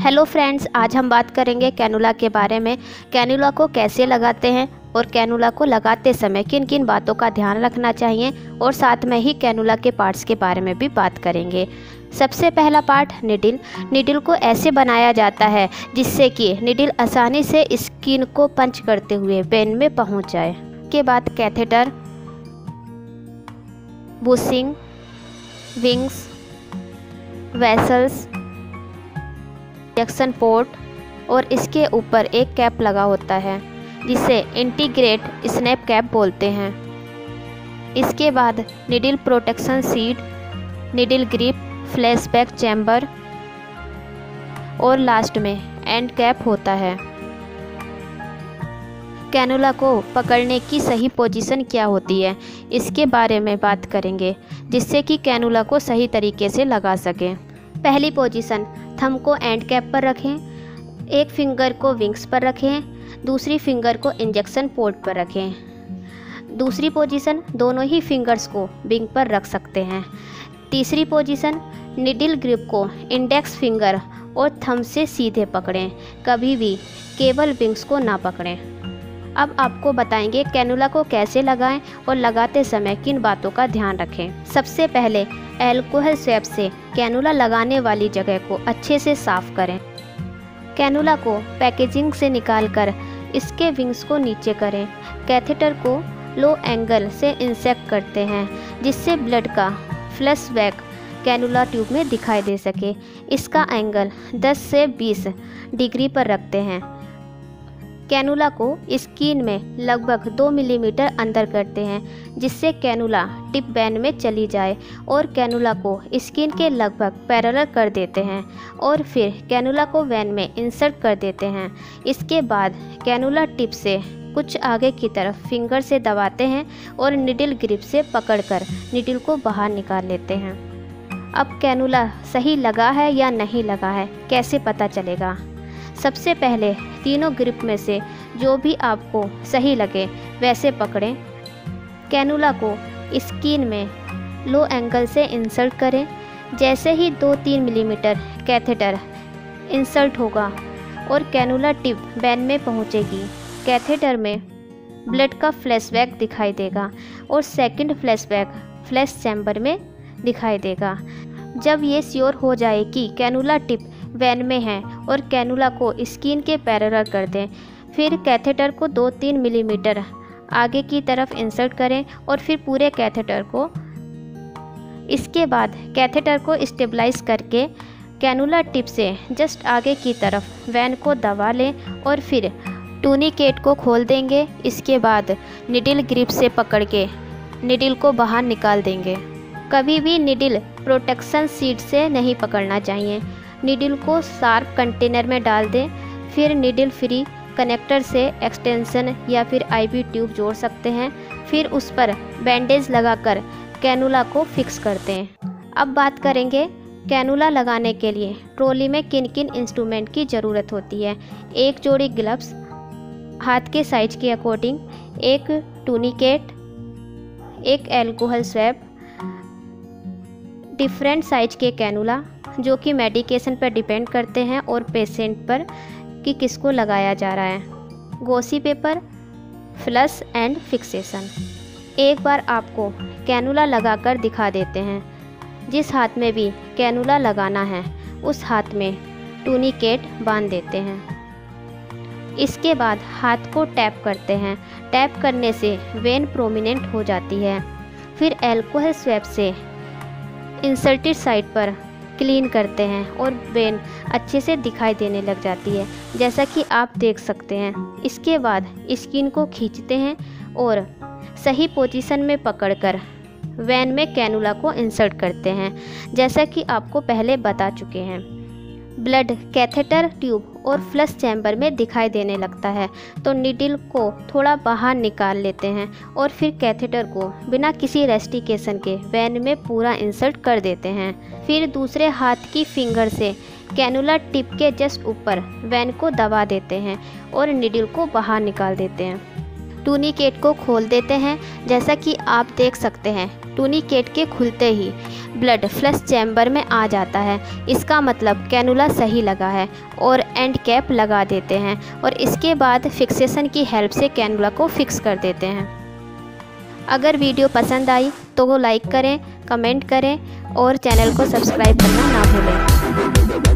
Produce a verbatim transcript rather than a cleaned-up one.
Hello friends, आज हम बात करेंगे कैनुला के बारे में। कैनुला को कैसे लगाते हैं और कैनुला को लगाते समय किन किन बातों का ध्यान रखना चाहिए, और साथ में ही कैनुला के पार्ट्स के बारे में भी बात करेंगे। सबसे पहला पार्ट निडिल। निडिल को ऐसे बनाया जाता है जिससे कि निडिल आसानी से स्किन को पंच करते हुए वेन में पहुंच जाए। के बाद catheter, bushing, wings, vessels, injection port, और इसके ऊपर एक कैप लगा होता है जिसे इंटीग्रेट स्नैप कैप बोलते हैं। इसके बाद needle protection seat, needle grip, flashback chamber और लास्ट में एंड कैप होता है। कैनुला को पकड़ने की सही पोजीशन क्या होती है, इसके बारे में बात करेंगे जिससे कि कैनुला को सही तरीके से लगा सकें। पहली पोजीशन, थंब को एंड कैप पर रखें, एक फिंगर को विंग्स पर रखें, दूसरी फिंगर को इंजेक्शन पोर्ट पर रखें। दूसरी पोजीशन, दोनों ही फिंगर्स को विंग पर रख सकते हैं। तीसरी पोजीशन, निडिल ग्रिप को इंडेक्स फिंगर और थंब से सीधे पकड़ें, कभी भी केवल विंग्स को ना पकड़ें। अब आपको बताएंगे कैनुला को कैसे लगाएं और लगाते समय किन बातों का ध्यान रखें। सबसे पहले एल्कोहल स्वैब से कैनुला लगाने वाली जगह को अच्छे से साफ करें। कैनुला को पैकेजिंग से निकालकर इसके विंग्स को नीचे करें। कैथेटर को लो एंगल से इंसेक्ट करते हैं जिससे ब्लड का फ्लैशबैक कैनुला ट्यूब में दिखाई दे सके। इसका एंगल दस से बीस डिग्री पर रखते हैं। कैनुला को स्किन में लगभग दो मिलीमीटर अंदर करते हैं जिससे कैनुला टिप वेन में चली जाए, और कैनुला को स्किन के लगभग पैरेलल कर देते हैं और फिर कैनुला को वेन में इंसर्ट कर देते हैं। इसके बाद कैनुला टिप से कुछ आगे की तरफ फिंगर से दबाते हैं और निडिल ग्रिप से पकड़कर निडिल को बाहर निकाल लेते हैं। अब कैनुला सही लगा है या नहीं लगा है कैसे पता चलेगा? सबसे पहले तीनों ग्रिप में से जो भी आपको सही लगे वैसे पकड़ें। कैनुला को स्किन में लो एंगल से इंसर्ट करें। जैसे ही दो तीन मिलीमीटर कैथेटर इंसर्ट होगा और कैनुला टिप वेन में पहुंचेगी, कैथेटर में ब्लड का फ्लैशबैक दिखाई देगा और सेकंड फ्लैशबैक फ्लैश चैम्बर में दिखाई देगा। जब ये श्योर हो जाए कि कैनुला टिप वेन में है और कैनुला को स्किन के पैरेलल कर दें, फिर कैथेटर को दो तीन मिलीमीटर आगे की तरफ इंसर्ट करें और फिर पूरे कैथेटर को। इसके बाद कैथेटर को स्टेबलाइज करके कैनुला टिप से जस्ट आगे की तरफ वेन को दबा लें और फिर टूनिकेट को खोल देंगे। इसके बाद निडिल ग्रिप से पकड़ के निडिल को बाहर निकाल देंगे। कभी भी निडिल प्रोटेक्शन सीट से नहीं पकड़ना चाहिए। निडिल को शार्प कंटेनर में डाल दें, फिर निडिल फ्री कनेक्टर से एक्सटेंशन या फिर आईवी ट्यूब जोड़ सकते हैं, फिर उस पर बैंडेज लगाकर कैनुला को फिक्स करते हैं। अब बात करेंगे कैनुला लगाने के लिए ट्रॉली में किन किन इंस्ट्रूमेंट की ज़रूरत होती है। एक जोड़ी ग्लव्स हाथ के साइज के अकॉर्डिंग, एक टूनिकेट, एक एल्कोहल स्वैब, डिफरेंट साइज के कैनुला जो कि मेडिकेशन पर डिपेंड करते हैं और पेशेंट पर कि किसको लगाया जा रहा है, गोसी पेपर, फ्लश एंड फिक्सेशन। एक बार आपको कैनुला लगाकर दिखा देते हैं। जिस हाथ में भी कैनुला लगाना है उस हाथ में टूनिकेट बांध देते हैं। इसके बाद हाथ को टैप करते हैं। टैप करने से वेन प्रोमिनेंट हो जाती है। फिर एल्कोहल स्वैब से इंसर्टेड साइड पर क्लीन करते हैं और वेन अच्छे से दिखाई देने लग जाती है, जैसा कि आप देख सकते हैं। इसके बाद स्किन को खींचते हैं और सही पोजीशन में पकड़कर वेन में कैनुला को इंसर्ट करते हैं, जैसा कि आपको पहले बता चुके हैं। ब्लड कैथेटर ट्यूब और फ्लश चैम्बर में दिखाई देने लगता है तो निडिल को थोड़ा बाहर निकाल लेते हैं और फिर कैथेटर को बिना किसी रेस्टिकेशन के वेन में पूरा इंसर्ट कर देते हैं। फिर दूसरे हाथ की फिंगर से कैनुला टिप के जस्ट ऊपर वेन को दबा देते हैं और निडिल को बाहर निकाल देते हैं। टूनिकेट को खोल देते हैं। जैसा कि आप देख सकते हैं, टूनिकेट के खुलते ही ब्लड फ्लश चैम्बर में आ जाता है। इसका मतलब कैनुला सही लगा है और एंड कैप लगा देते हैं और इसके बाद फिक्सेशन की हेल्प से कैनुला को फिक्स कर देते हैं। अगर वीडियो पसंद आई तो वो लाइक करें, कमेंट करें और चैनल को सब्सक्राइब करना ना भूलें।